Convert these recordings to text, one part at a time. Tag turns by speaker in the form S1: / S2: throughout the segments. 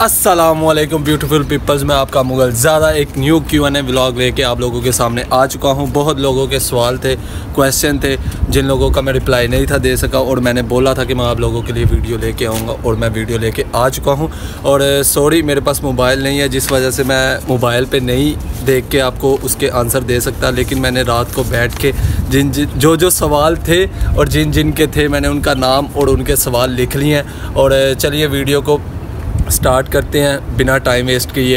S1: अस्सलामुअलैकुम beautiful peoples, मैं आपका मुगल ज़्यादा एक न्यू Q&A व्लॉग लेके आप लोगों के सामने आ चुका हूँ। बहुत लोगों के सवाल थे, क्वेश्चन थे, जिन लोगों का मैं रिप्लाई नहीं था दे सका और मैंने बोला था कि मैं आप लोगों के लिए वीडियो लेके आऊँगा और मैं वीडियो लेके आ चुका हूँ। और सॉरी मेरे पास मोबाइल नहीं है, जिस वजह से मैं मोबाइल पर नहीं देख के आपको उसके आंसर दे सकता, लेकिन मैंने रात को बैठ के जो सवाल थे और जिन के थे मैंने उनका नाम और उनके सवाल लिख लिए हैं। और चलिए वीडियो को स्टार्ट करते हैं बिना टाइम वेस्ट किए।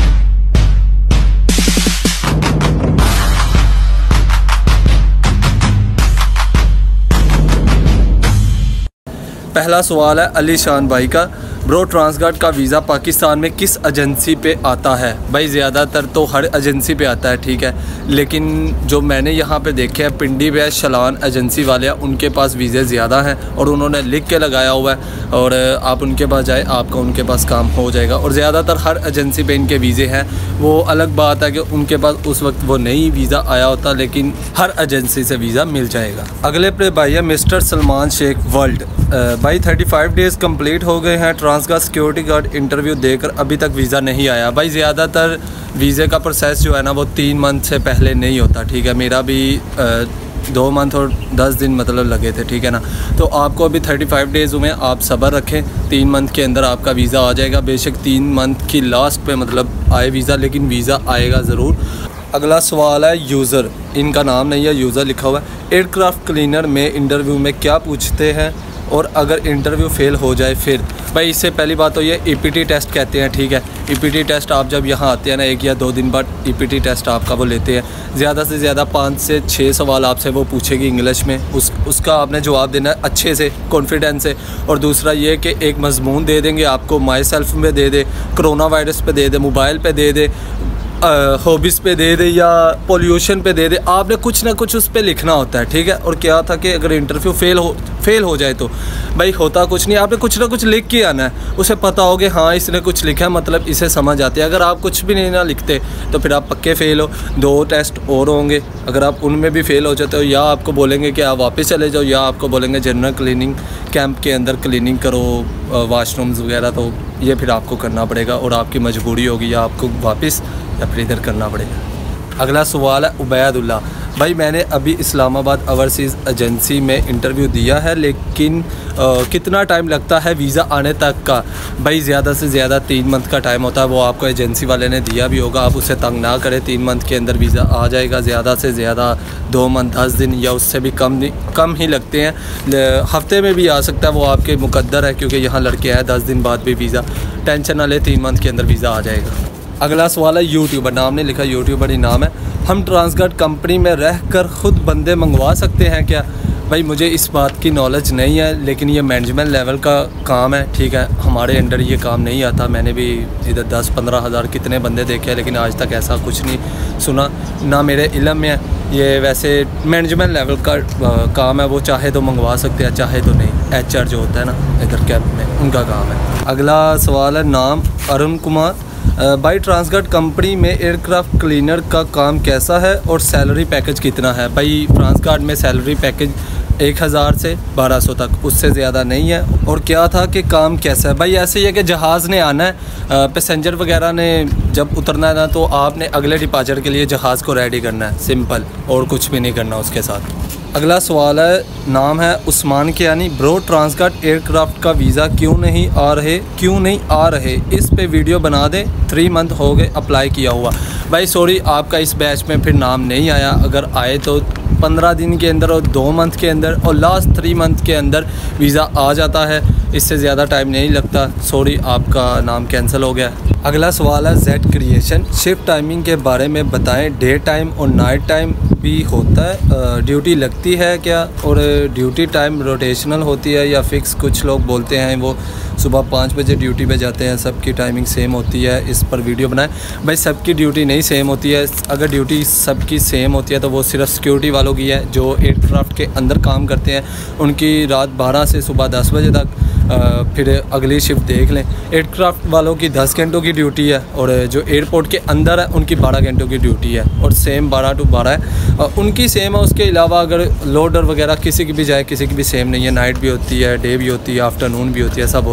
S1: पहला सवाल है अली शान भाई का, ब्रो ट्रांसगार्ड का वीज़ा पाकिस्तान में किस एजेंसी पे आता है? भाई ज़्यादातर तो हर एजेंसी पे आता है, ठीक है, लेकिन जो मैंने यहाँ पे देखे हैं पिंडी व शलान एजेंसी वाले हैं, उनके पास वीज़े ज़्यादा हैं और उन्होंने लिख के लगाया हुआ है और आप उनके पास जाए आपका उनके पास काम हो जाएगा। और ज़्यादातर हर एजेंसी पे इनके वीज़े हैं। वो अलग बात है कि उनके पास उस वक्त वो नई वीज़ा आया होता, लेकिन हर एजेंसी से वीज़ा मिल जाएगा। अगले पे भाई है मिस्टर सलमान शेख वर्ल्ड। भाई 35 डेज़ कम्प्लीट हो गए हैं, ट्रांसगार्ड सिक्योरिटी गार्ड इंटरव्यू देकर अभी तक वीज़ा नहीं आया। भाई ज़्यादातर वीज़े का प्रोसेस जो है ना वो 3 मंथ से पहले नहीं होता, ठीक है। मेरा भी 2 मंथ और 10 दिन मतलब लगे थे, ठीक है ना। तो आपको अभी 35 डेज़ हुए, आप सब्र रखें, 3 मंथ के अंदर आपका वीज़ा आ जाएगा। बेशक 3 मंथ की लास्ट पे मतलब आए वीज़ा, लेकिन वीज़ा आएगा ज़रूर। अगला सवाल है यूज़र, इनका नाम नहीं है, यूज़र लिखा हुआ है। एयरक्राफ्ट क्लीनर में इंटरव्यू में क्या पूछते हैं और अगर इंटरव्यू फेल हो जाए फिर? भाई इससे पहली बात तो ये EPT टेस्ट कहते हैं, ठीक है। EPT टेस्ट आप जब यहाँ आते हैं ना 1 या 2 दिन बाद EPT टेस्ट आपका वो लेते हैं। ज़्यादा से ज़्यादा 5 से 6 सवाल आपसे वो पूछेगी इंग्लिश में, उसका आपने जवाब देना है अच्छे से, कॉन्फिडेंस से। और दूसरा ये कि एक मजमून दे देंगे आपको, माई सेल्फ में दे दे, कोरोना वायरस पे दे दे, मोबाइल पे दे दे, हॉबीज़ पे दे दे या पोल्यूशन पे दे दे, आपने कुछ ना कुछ उस पर लिखना होता है, ठीक है। और क्या था कि अगर इंटरव्यू फेल हो जाए तो भाई होता कुछ नहीं, आपने कुछ ना कुछ लिख के आना है, उसे पता हो कि हाँ इसने कुछ लिखा है, मतलब इसे समझ आती है। अगर आप कुछ भी नहीं ना लिखते तो फिर आप पक्के फ़ेल हो। 2 टेस्ट और होंगे, अगर आप उनमें भी फ़ेल हो जाते हो या आपको बोलेंगे कि आप वापस चले जाओ या आपको बोलेंगे जनरल क्लीनिंग कैंप के अंदर क्लीनिंग करो वाशरूम्स वगैरह, तो ये फिर आपको करना पड़ेगा और आपकी मजबूरी होगी, या आपको वापस या फिर इधर करना पड़ेगा। अगला सवाल है उबैदुल्ला भाई, मैंने अभी इस्लामाबाद ओवरसीज़ एजेंसी में इंटरव्यू दिया है, लेकिन कितना टाइम लगता है वीज़ा आने तक का? भाई ज़्यादा से ज़्यादा 3 मंथ का टाइम होता है, वो आपको एजेंसी वाले ने दिया भी होगा, आप उसे तंग ना करें, 3 मंथ के अंदर वीज़ा आ जाएगा। ज़्यादा से ज़्यादा 2 मंथ 10 दिन या उससे भी कम ही लगते हैं। हफ्ते में भी आ सकता है, वो आपके मुकद्दर है, क्योंकि यहाँ लड़के आए 10 दिन बाद भी वीज़ा, टेंशन ना ले, 3 मंथ के अंदर वीज़ा आ जाएगा। अगला सवाल है यूट्यूबर, नाम नहीं लिखा, यूट्यूबर ही नाम है। हम ट्रांसगार्ड कंपनी में रहकर ख़ुद बंदे मंगवा सकते हैं क्या? भाई मुझे इस बात की नॉलेज नहीं है, लेकिन ये मैनेजमेंट लेवल का काम है, ठीक है। हमारे अंडर ये काम नहीं आता। मैंने भी इधर 10-15 हज़ार कितने बंदे देखे हैं, लेकिन आज तक ऐसा कुछ नहीं सुना, ना मेरे इल्म में है। ये वैसे मैनेजमेंट लेवल का काम है, वो चाहे तो मंगवा सकते हैं, चाहे तो नहीं। HR जो होता है ना इधर कैंप में, उनका काम है। अगला सवाल है नाम अरुण कुमार भाई, ट्रांसगार्ड कंपनी में एयरक्राफ्ट क्लीनर का काम कैसा है और सैलरी पैकेज कितना है? भाई ट्रांसगार्ड में सैलरी पैकेज 1000 से 1200 तक, उससे ज़्यादा नहीं है। और क्या था कि काम कैसा है? भाई ऐसे ही है कि जहाज़ ने आना है, पैसेंजर वगैरह ने जब उतरना है ना, तो आपने अगले डिपार्चर के लिए जहाज़ को रेडी करना है, सिंपल, और कुछ भी नहीं करना उसके साथ। अगला सवाल है, नाम है Usman Kiyani, bro Transguard aircraft का वीज़ा क्यों नहीं आ रहे? इस पे वीडियो बना दें, 3 मंथ हो गए अप्लाई किया हुआ। भाई सॉरी, आपका इस बैच में फिर नाम नहीं आया। अगर आए तो 15 दिन के अंदर और 2 मंथ के अंदर और लास्ट 3 मंथ के अंदर वीज़ा आ जाता है, इससे ज़्यादा टाइम नहीं लगता। सॉरी, आपका नाम कैंसिल हो गया। अगला सवाल है जेड क्रिएशन, शिफ्ट टाइमिंग के बारे में बताएं, डे टाइम और नाइट टाइम भी होता है, ड्यूटी लगती है क्या? और ड्यूटी टाइम रोटेशनल होती है या फिक्स? कुछ लोग बोलते हैं वो सुबह 5 बजे ड्यूटी पे जाते हैं, सबकी टाइमिंग सेम होती है, इस पर वीडियो बनाएं। भाई सबकी ड्यूटी नहीं सेम होती है। अगर ड्यूटी सबकी सेम होती है तो वो सिर्फ सिक्योरिटी वालों की है, जो एयरक्राफ्ट के अंदर काम करते हैं उनकी रात 12 से सुबह 10 बजे तक। फिर अगली शिफ्ट देख लें। एयरक्राफ्ट वालों की 10 घंटों की ड्यूटी है और जो एयरपोर्ट के अंदर है उनकी 12 घंटों की ड्यूटी है और सेम 12 to 12 है, उनकी सेम है। उसके अलावा अगर लोडर वगैरह किसी की भी जाए, किसी की भी सेम नहीं है, नाइट भी होती है, डे भी होती है, आफ्टरनून भी होती है, सब होती है।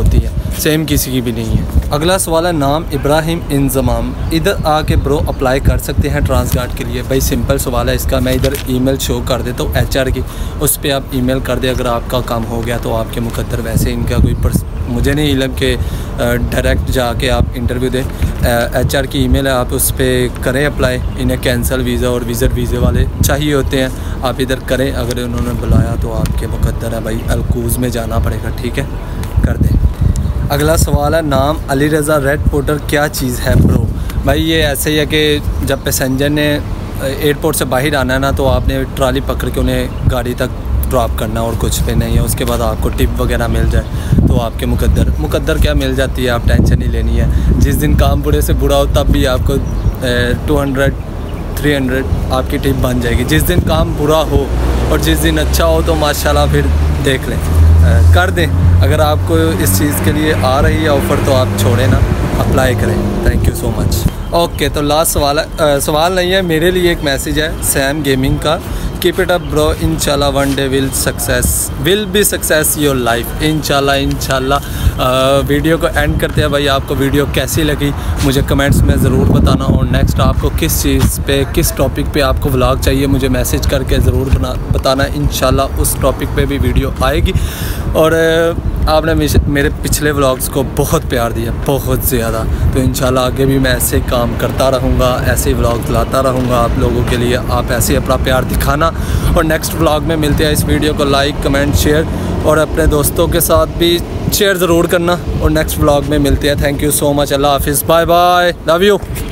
S1: सेम किसी की भी नहीं है। अगला सवाल है, नाम इब्राहिम इंजमाम, इधर आके ब्रो अप्लाई कर सकते हैं ट्रांसगार्ड के लिए? भाई सिंपल सवाल है इसका, मैं इधर ईमेल शो कर देता हूँ HR की, उस पर आप ईमेल कर दें। अगर आपका काम हो गया तो आपके मुकद्दर, वैसे इनका कोई मुझे नहीं इल्म के डायरेक्ट जाके आप इंटरव्यू दें। HR की ईमेल है, आप उस पर करें अप्लाई। इन्हें कैंसल वीज़ा और विज़िट वीज़े वाले चाहिए होते हैं, आप इधर करें। अगर उन्होंने बुलाया तो आपके मुकद्दर है भाई, अलकूज़ में जाना पड़ेगा, ठीक है, कर दें। अगला सवाल है, नाम अली रज़ा, रेड पोर्टर क्या चीज़ है ब्रो? भाई ये ऐसे ही है कि जब पैसेंजर ने एयरपोर्ट से बाहर आना है ना, तो आपने ट्राली पकड़ के उन्हें गाड़ी तक ड्रॉप करना और कुछ भी नहीं है। उसके बाद आपको टिप वगैरह मिल जाए तो आपके मुकद्दर क्या मिल जाती है, आप टेंशन नहीं लेनी है। जिस दिन काम बुरे से बुरा हो तब भी आपको 200 300 आपकी टिप बन जाएगी। जिस दिन काम बुरा हो और जिस दिन अच्छा हो तो माशाल्लाह फिर देख लें, कर दें। अगर आपको इस चीज़ के लिए आ रही है ऑफ़र तो आप छोड़ें ना, अप्लाई करें। Thank you so much. Okay, तो लास्ट सवाल है, सवाल नहीं है, मेरे लिए एक मैसेज है सैम गेमिंग का। कीप इट अप ब्रो, इंशाल्लाह one day will be success your life. इंशाल्लाह। वीडियो को एंड करते हैं भाई। आपको वीडियो कैसी लगी मुझे कमेंट्स में ज़रूर बताना, और नेक्स्ट आपको किस चीज़ पे, किस टॉपिक पे आपको व्लॉग चाहिए मुझे मैसेज करके ज़रूर बताना। इंशाल्लाह उस टॉपिक पे भी वीडियो आएगी। और आपने मेरे पिछले व्लॉग्स को बहुत प्यार दिया, बहुत ज़्यादा, तो इंशाल्लाह आगे भी मैं ऐसे काम करता रहूँगा, ऐसे व्लॉग्स लाता रहूँगा आप लोगों के लिए। आप ऐसे अपना प्यार दिखाना, और नेक्स्ट व्लॉग में मिलते हैं। इस वीडियो को लाइक, कमेंट, शेयर और अपने दोस्तों के साथ भी शेयर ज़रूर करना, और नेक्स्ट व्लॉग में मिलते हैं। Thank you so much. अल्लाह हाफिज़, बाय बाय, लव यू।